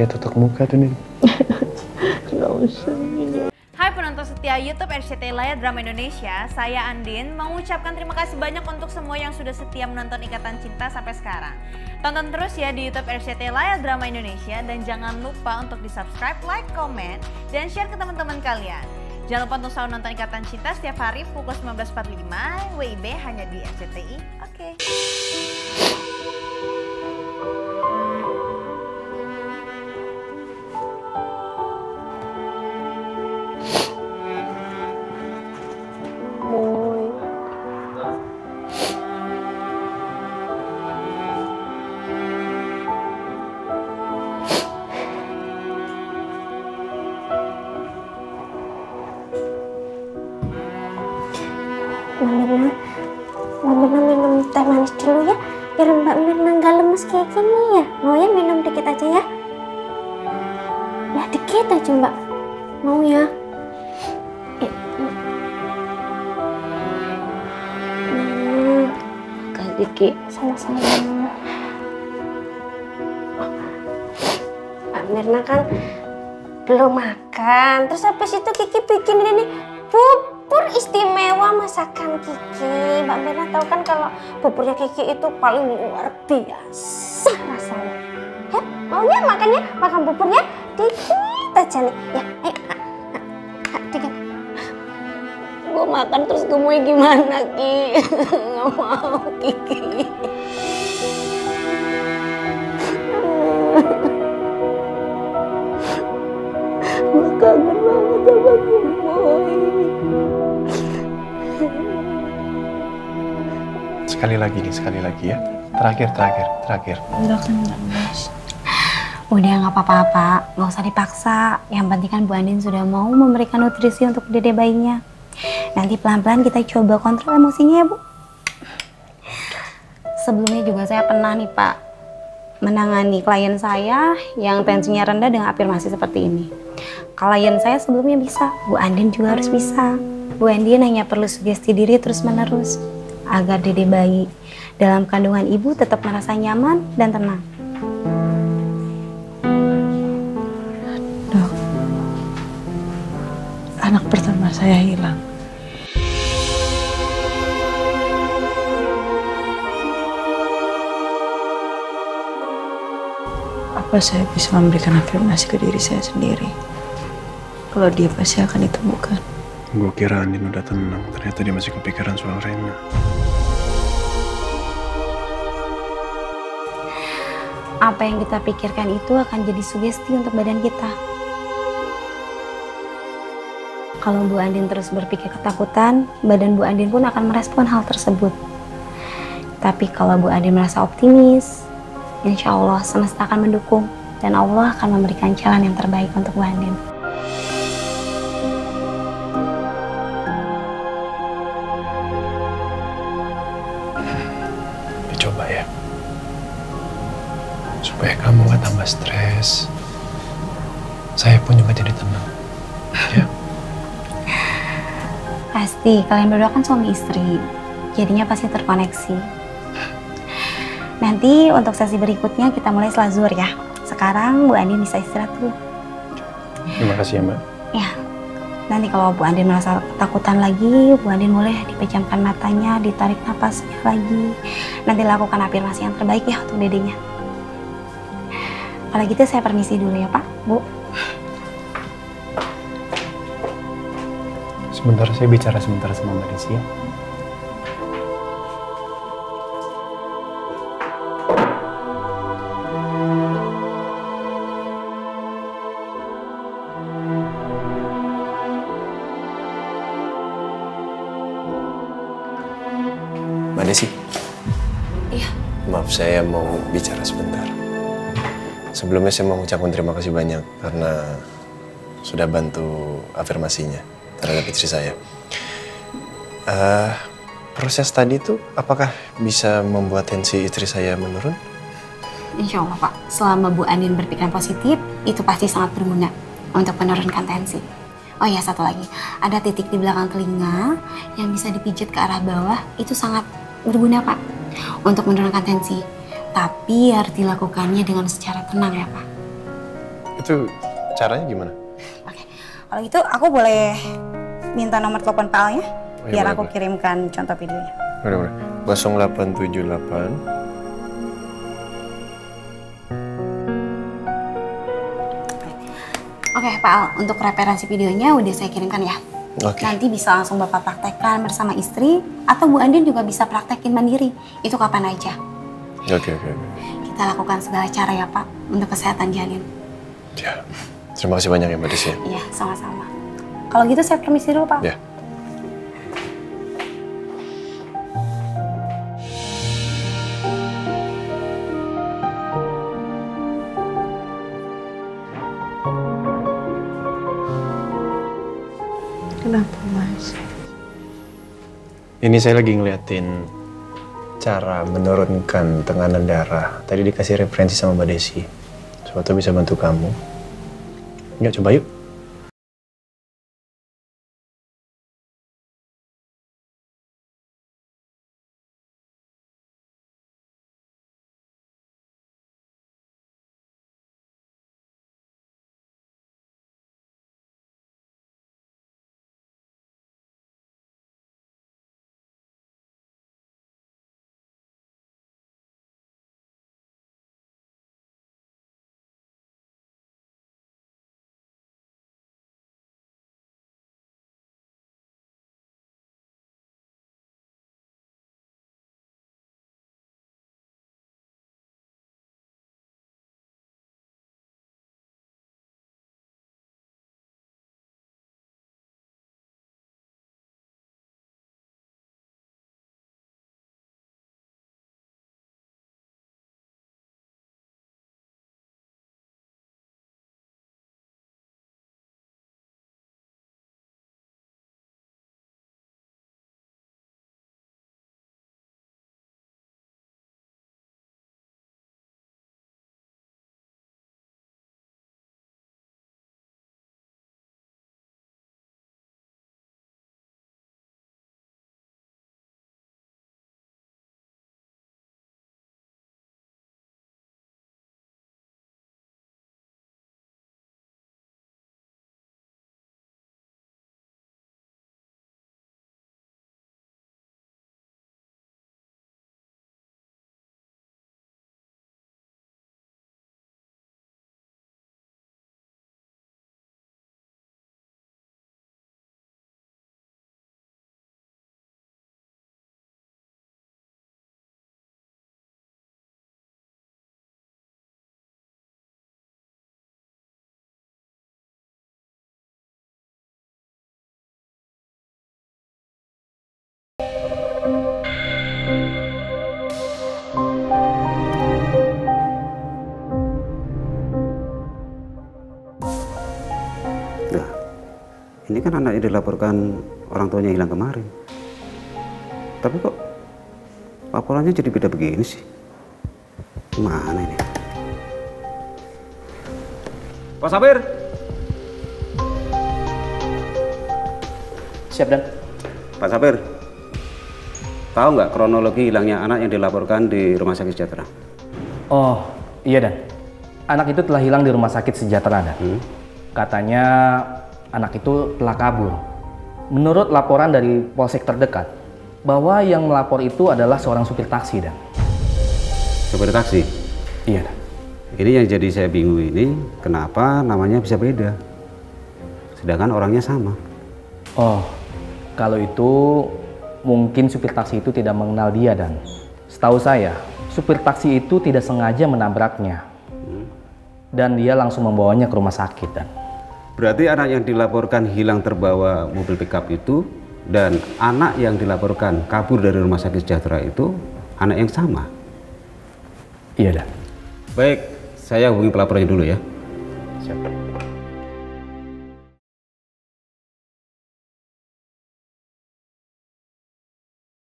tutup muka tuh nih. Nggak usah. Hai penonton setia YouTube RCTI Layar Drama Indonesia, saya Andin mengucapkan terima kasih banyak untuk semua yang sudah setia menonton Ikatan Cinta sampai sekarang. Tonton terus ya di YouTube RCTI Layar Drama Indonesia dan jangan lupa untuk di-subscribe, like, komen, dan share ke teman-teman kalian. Jangan lupa untuk selalu nonton Ikatan Cinta setiap hari pukul 19.45 WIB hanya di RCTI. Oke. Mbak Mirna minum teh manis dulu ya, biar Mbak Mirna nggak lemes kayak gini ya. Mau ya minum dikit aja ya? Ya dikit aja Mbak. Mau ya? Kasih Ki. Sama-sama. Mbak Mirna kan belum makan. Terus habis itu Kiki bikin ini bubur istimewa masakan Kiki. Mbak Mirna tahu kan kalau buburnya Kiki itu paling luar biasa rasanya. Ya, maunya makannya makan buburnya dikit aja nih. Ya, ayo, dikit. Gue makan terus gemoy gimana Ki? Nggak mau Kiki. Gue kangen banget sama gemoy. Sekali lagi ya. Terakhir. Udah kan Mas. Udah nggak apa-apa, nggak usah dipaksa. Yang penting kan Bu Andin sudah mau memberikan nutrisi untuk dede bayinya. Nanti pelan-pelan kita coba kontrol emosinya ya Bu. Sebelumnya juga saya pernah nih Pak menangani klien saya yang tensinya rendah dengan afirmasi seperti ini. Klien saya sebelumnya bisa, Bu Andin juga harus bisa. Bu Andin hanya perlu sugesti diri terus-menerus agar dede bayi dalam kandungan ibu tetap merasa nyaman dan tenang. Dok, anak pertama saya hilang. Apa saya bisa memberikan afirmasi ke diri saya sendiri? Kalau dia pasti akan ditemukan. Gue kira Andin udah tenang, ternyata dia masih kepikiran soal Rena. Apa yang kita pikirkan itu akan jadi sugesti untuk badan kita. Kalau Bu Andin terus berpikir ketakutan, badan Bu Andin pun akan merespon hal tersebut. Tapi kalau Bu Andin merasa optimis, insya Allah semesta akan mendukung dan Allah akan memberikan jalan yang terbaik untuk Bu Andin. Coba ya. Supaya kamu gak tambah stres. Saya pun juga jadi tenang. Ya. Pasti, kalian berdua kan suami istri. Jadinya pasti terkoneksi. Nanti untuk sesi berikutnya kita mulai setelah zuhur ya. Sekarang Bu Andin bisa istirahat dulu. Terima kasih ya Mbak. Ya, nanti kalau Bu Andin merasa ketakutan lagi, Bu Andin boleh dipejamkan matanya, ditarik napasnya lagi. Nanti lakukan afirmasi yang terbaik ya untuk dedenya. Kalau gitu saya permisi dulu ya Pak, Bu. Sebentar saya bicara sebentar sama Mbak Desi ya. Mbak Desi. Iya. Maaf, saya mau bicara sebentar. Sebelumnya saya mau ucapkan terima kasih banyak karena sudah bantu afirmasinya terhadap istri saya. Proses tadi itu apakah bisa membuat tensi istri saya menurun? Insya Allah Pak, selama Bu Andin berpikiran positif, itu pasti sangat berguna untuk menurunkan tensi. Oh ya, satu lagi, ada titik di belakang telinga yang bisa dipijat ke arah bawah, itu sangat berguna Pak untuk menurunkan tensi. Tapi harus dilakukannya dengan secara tenang ya Pak. Itu caranya gimana? Oke, kalau gitu aku boleh minta nomor telepon Pak Al ya? Oh, iya, Biar boleh, aku boleh. kirimkan contoh videonya. Boleh. 0878. Oke Pak Al, untuk referensi videonya udah saya kirimkan ya. Oke. Nanti bisa langsung Bapak praktekkan bersama istri, atau Bu Andin juga bisa praktekin mandiri. Itu kapan aja. Oke. Kita lakukan segala cara ya Pak, untuk kesehatan janin. Ya, terima kasih banyak ya Mbak Desi. Iya, sama-sama. Kalau gitu saya permisi dulu Pak. Ya. Kenapa Mas? Ini saya lagi ngeliatin cara menurunkan tekanan darah. Tadi dikasih referensi sama Mbak Desi. Suatu bisa bantu kamu. Yuk, coba yuk. Ini kan anak yang dilaporkan orang tuanya hilang kemarin. Tapi kok laporannya jadi beda begini sih? Gimana ini? Pak Sabir! Siap, Dan. Pak Sabir, tahu nggak kronologi hilangnya anak yang dilaporkan di Rumah Sakit Sejahtera? Oh, iya, Dan. Anak itu telah hilang di Rumah Sakit Sejahtera, Dan. Katanya anak itu telah kabur. Menurut laporan dari polsek terdekat, bahwa yang melapor itu adalah seorang supir taksi, Dan. Supir taksi? Iya, Dan. Ini yang jadi saya bingung ini, kenapa namanya bisa beda? Sedangkan orangnya sama. Oh, kalau itu mungkin supir taksi itu tidak mengenal dia, Dan. Setahu saya, supir taksi itu tidak sengaja menabraknya. Dan dia langsung membawanya ke rumah sakit, Dan. Berarti anak yang dilaporkan hilang terbawa mobil pickup itu dan anak yang dilaporkan kabur dari Rumah Sakit Sejahtera itu anak yang sama? Iya, Dan. Baik, saya hubungi pelapornya dulu ya. Siap.